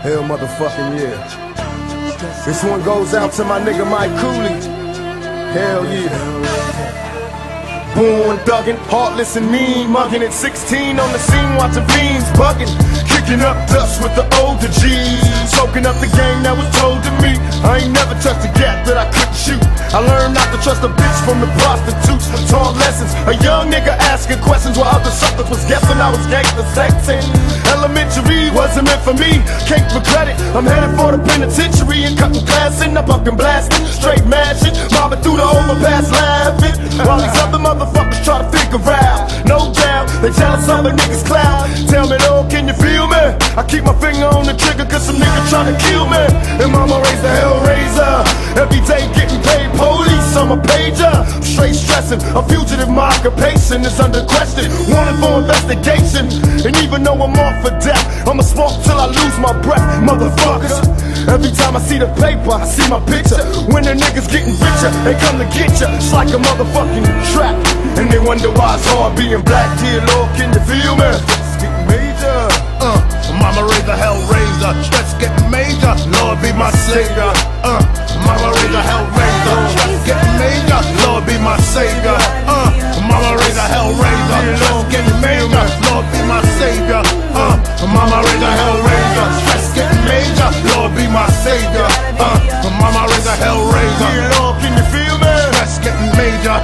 Hell motherfucking yeah. This one goes out to my nigga Mike Cooley. Hell yeah. Born thuggin', heartless and mean, mugging at 16 on the scene, watching fiends bugging, kicking up dust with the older G's, soaking up the game that was told to me. I ain't never touched a gap that I couldn't shoot. I learned not to trust a bitch from the prostitutes. Taught lessons, a young nigga asking questions while other suckers was guessing I was gangsta sexing. Elementary wasn't meant for me, can't regret it. I'm headed for the penitentiary and cutting glass in the fucking blasting, straight mashing, mobbing through the overpass laughing, while these other motherfuckers try to figure out. No doubt, they jealous of a nigga's clout. Tell me though, can you feel me? I keep my finger on the trigger cause some nigga trying to kill me. And mama raised the hellraiser, every day getting paid. Police, I'm a pager, straight stressing. A fugitive, my occupation is under question, wanted for investigation. And even though I'm off for death, I'ma smoke till I lose my breath, motherfuckers. Every time I see the paper, I see my picture. When the niggas getting richer, they come to get ya. It's like a motherfucking trap, and they wonder why it's hard being black. Dear Lord, can you feel me? It's getting major. Mama raised a hellraiser, stress getting major. Lord be my savior. Mama raised a hellraiser, stress getting major. Lord be my savior. Mama raised a hellraiser, stress getting major. Lord be my savior. Mama raised a hellraiser, stress getting major. Lord be my savior. Mama raised a hellraiser. Dear Lord, can you feel me? Stress getting major.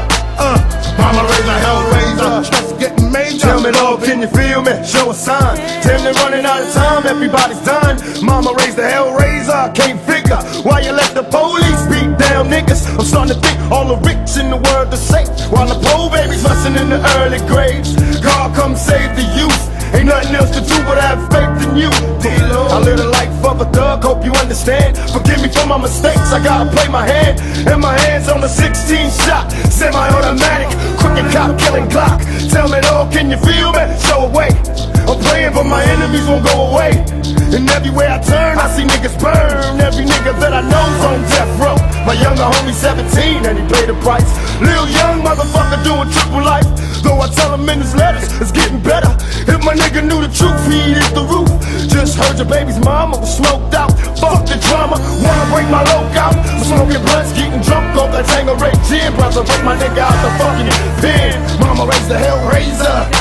Mama raised a hellraiser, stress getting major. Tell me, Lord, can you feel me? Show a sign. Damn, they're running out of time, everybody's done. Mama raised the hellraiser, I can't figure why you let the police beat down niggas. I'm starting to think all the rich in the world are safe, while the poor babies rusting in the early graves. God, come save the youth. Ain't nothing else to do but have faith in you. I live the life of a thug, hope you understand. Forgive me for my mistakes, I gotta play my hand. And my hands on the 16 shot, semi-automatic, crooked cop killing Glock. Tell me though, can you feel me? Show away. I'm praying but my enemies won't go away. And everywhere I turn, I see niggas burn. Every nigga that I know's on death row. My younger homie 17 and he paid the price. Lil young motherfucker doing triple life. Though I tell him in his letters, it's getting better. If my nigga knew the truth, he'd hit the roof. Just heard your baby's mama was smoked out. Fuck the drama, wanna break my loc out. I'm smoking blunts, getting drunk off that Tanqueray gin. About to break my nigga out the fucking pen. Mama raised the hellraiser.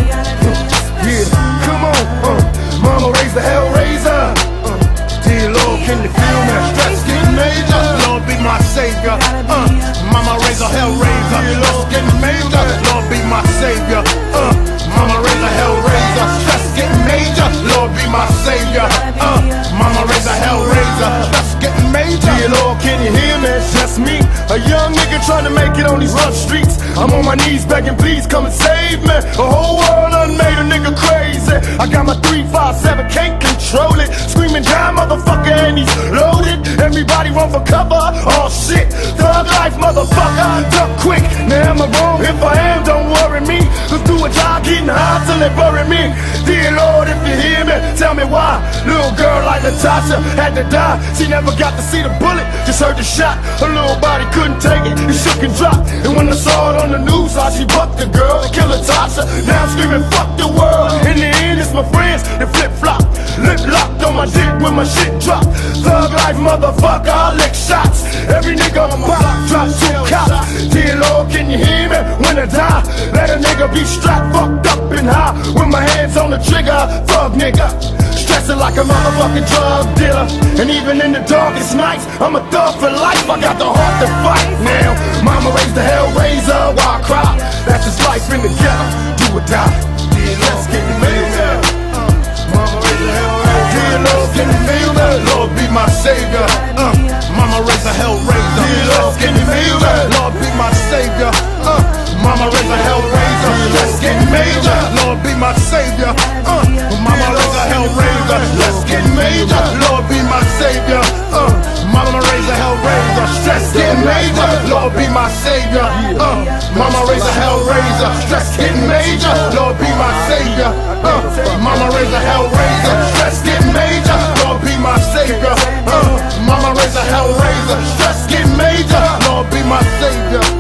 Yeah, come on, Mama raised the hellraiser. Dear Lord, can you feel me? Stress getting major. Lord be my savior. Mama raised a hellraiser, stress getting major. Lord be my savior. Mama raised a hellraiser, stress getting major. Lord be my savior. Mama raised a hellraiser, stress getting major. Dear Lord, can you hear me? It's just me, a young nigga trying to make it on these rough streets. I'm on my knees begging, please come and save me. The whole world done made a nigga crazy. I got my 357, can't control it. Screaming down, motherfucker, and he's loaded. Everybody run for cover. Oh shit, thug life, motherfucker. Duck quick. Now am I wrong? If I am, don't worry me. Let's do a job getting high till they bury me. Dear Lord, if you hear me, tell me why. Little girl like Natasha had to die. She never got to see the bullet, just heard the shot. Her little body couldn't take it, it shook and dropped. And when I saw it on the news, how she bucked the girl and killed Natasha. Now I'm screaming, fuck the world. In the end, it's my friends that flip-flop. Lip locked on my dick when my shit drop. Thug life, motherfucker, I lick shots. Every nigga on my block drop 2 cops. Dear Lord, can you hear me? When I die, let a nigga be strapped, fucked up and high. With my hands on the trigger, thug nigga. Stressing like a motherfucking drug dealer. And even in the darkest nights, I'm a thug for life. I got the heart to fight now. Mama raised the hellraiser while I cry. That's just life in the ghetto, do or die. Dear Lord, can you feel me? Mama raised the hellraiser. Dear Lord, can you feel me? Lord be my savior. Mama raised a hellraiser. Dear Lord, can you feel me? Lord be my savior. Mama raised a hellraiser, stress getting major. Lord be my savior. Mama raised a hellraiser, stress getting major. Lord be my savior. Mama raised a hellraiser, stress getting major. Lord be my savior. Mama raised a hellraiser, stress getting major. Lord be my savior. Mama raised a hellraiser, stress getting major. Lord be my savior. Mama raised a hellraiser, stress getting major. Lord be my savior.